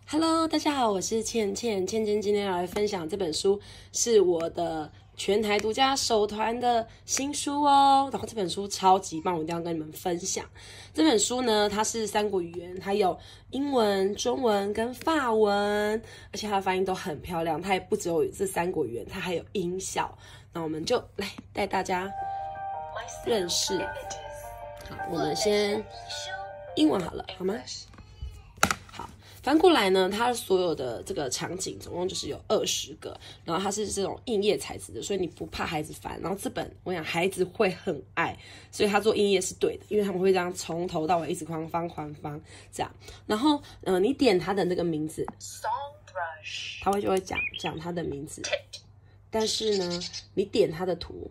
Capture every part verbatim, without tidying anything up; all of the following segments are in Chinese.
Hello， 大家好，我是倩倩。倩倩今天要来分享这本书，是我的全台独家手团的新书哦。然后这本书超级棒，我一定要跟你们分享。这本书呢，它是三国语言，它有英文、中文跟法文，而且它的发音都很漂亮。它也不只有这三国语言，它还有音效。那我们就来带大家认识。好，我们先英文好了，好吗？翻过来呢，它所有的这个场景总共就是有二十个，然后它是这种硬页材质的，所以你不怕孩子烦。然后这本我想孩子会很爱，所以他做硬页是对的，因为他们会这样从头到尾一直框方框方这样。然后呃，你点他的那个名字，他会就会讲讲他的名字，但是呢，你点他的图。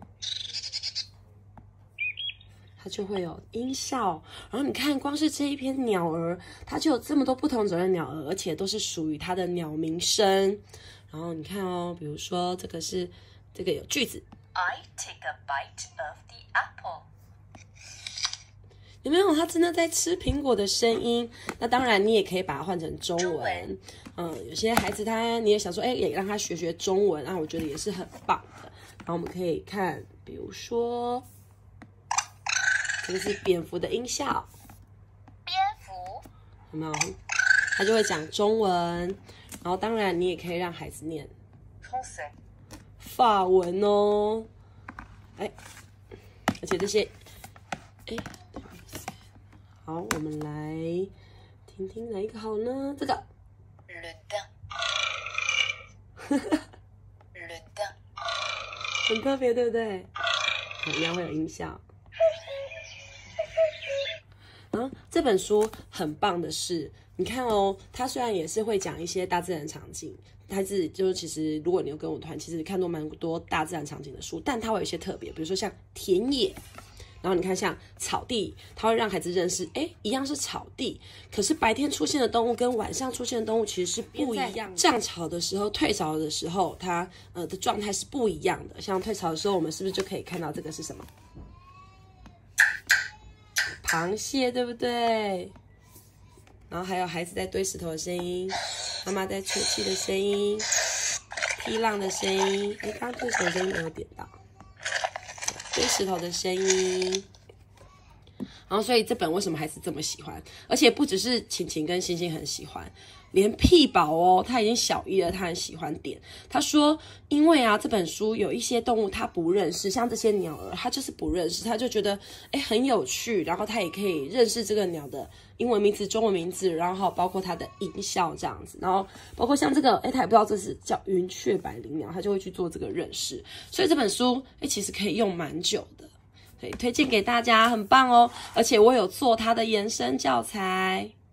它就会有音效，然后你看，光是这一篇鸟儿，它就有这么多不同种类的鸟儿，而且都是属于它的鸟鸣声。然后你看哦，比如说这个是这个有句子 ，I take a bite of the apple。 有没有？它真的在吃苹果的声音。那当然，你也可以把它换成中文。中文嗯，有些孩子他你也想说，哎，也让他学学中文啊，我觉得也是很棒的。然后我们可以看，比如说。这个是蝙蝠的音效， 蝙蝠有没有？他就会讲中文，然后当然你也可以让孩子念法文哦。哎，而且这些，哎，好，我们来听听哪一个好呢？这个 ，le daim，le daim， 很特别，对不对？一样会有音效。然后这本书很棒的是，你看哦，它虽然也是会讲一些大自然场景，它是就是其实如果你有跟我团，其实看过蛮多大自然场景的书，但它会有一些特别，比如说像田野，然后你看像草地，它会让孩子认识，哎，一样是草地，可是白天出现的动物跟晚上出现的动物其实是不一样的。涨潮的时候、退潮的时候，它呃的状态是不一样的。像退潮的时候，我们是不是就可以看到这个是什么？螃蟹，对不对？然后还有孩子在堆石头的声音，妈妈在吹气的声音，踢浪的声音。哎，刚刚堆石头的声音没有点到，堆石头的声音。然后，所以这本为什么孩子这么喜欢？而且不只是晴晴跟星星很喜欢，连屁宝哦，他已经小一了，他很喜欢点。他说，因为啊，这本书有一些动物他不认识，像这些鸟儿，他就是不认识，他就觉得哎很有趣，然后他也可以认识这个鸟的英文名字、中文名字，然后包括它的音效这样子，然后包括像这个，哎，他也不知道这是叫云雀百灵鸟，他就会去做这个认识。所以这本书，哎，其实可以用蛮久的。推荐给大家，很棒哦！而且我有做它的延伸教材。